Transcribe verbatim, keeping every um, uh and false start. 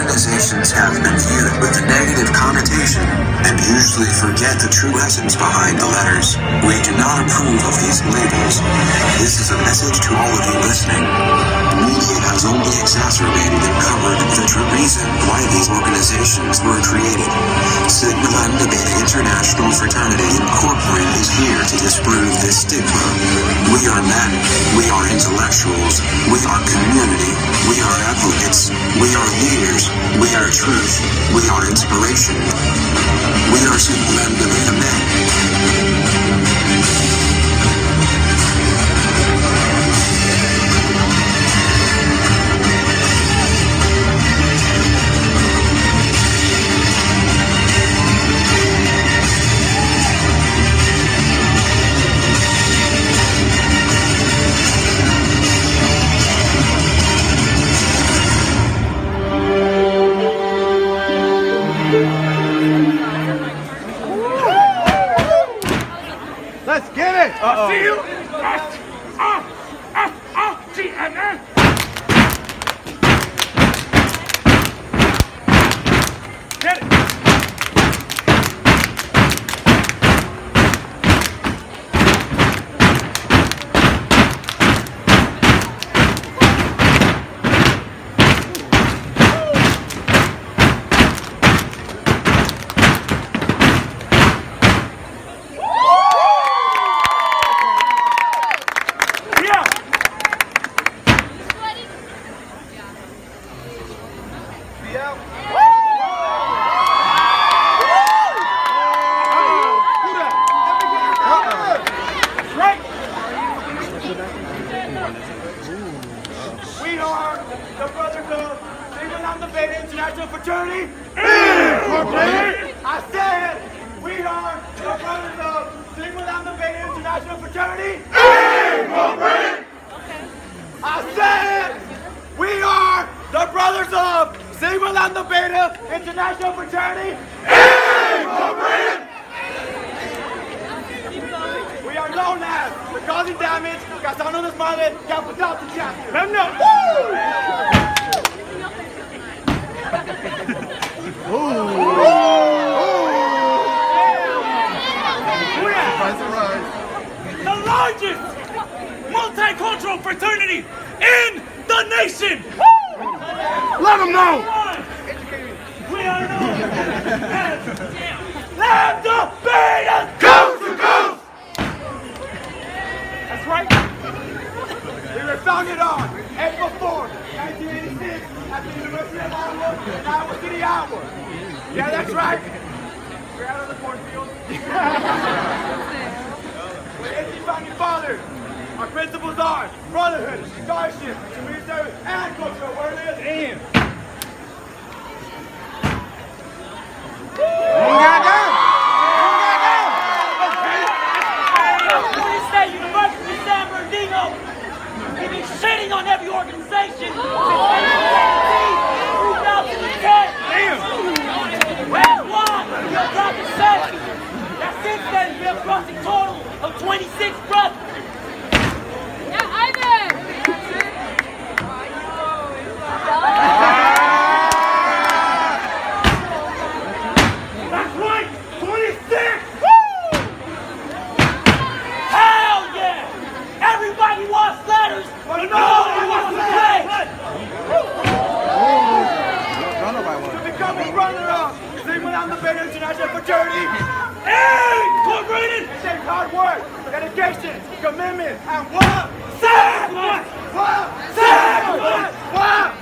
organizations have been viewed with a negative connotation and usually forget the true essence behind the letters. We do not approve of these labels. This is a message to all of you listening. The media has only exacerbated and covered the true reason why these organizations were created. Sigma Lambda Beta International Fraternity Incorporated is here to disprove this stigma. We are men. We are intellectuals. We are community. We are advocates. We are leaders. We are truth. We are inspiration. We are Sigma Lambda Beta men. Let's get it! Uh-oh. C U S B Get it! We are the Brothers of Sigma Lambda Beta International Fraternity Incorporated. I said we are the Brothers of Sigma Lambda Beta International Fraternity Incorporated. I said we are the Brothers of Sigma Lambda Beta International Fraternity Incorporated. We are known as the causing damage, causando desmadre, capital disaster. Let them know. The largest multicultural fraternity in the nation. Let them know. We are known as Lambda Beta Coast to Coast. That's right. We were founded on April fourth, nineteen eighty-six at the University of Iowa in Iowa City, Iowa. Yeah, that's right. We're out of the cornfield. We're eighteen founding fathers. Our principles are brotherhood, scholarship, community service, and cultural awareness. Damn. State University of San Bernardino. We've been shitting on every organization since two thousand ten. Damn. That's why we're proud to say that since then we have crossed a total of twenty-six brothers. Yeah, I'm there. That's right, twenty-six. Woo! Hell yeah! Everybody wants letters, but nobody wants to play. To become a brother of Sigma Lambda Beta International Fraternity Incorporated, it takes hard work, dedication, commitment, and what? Sacrifice! What? Sacrifice! What?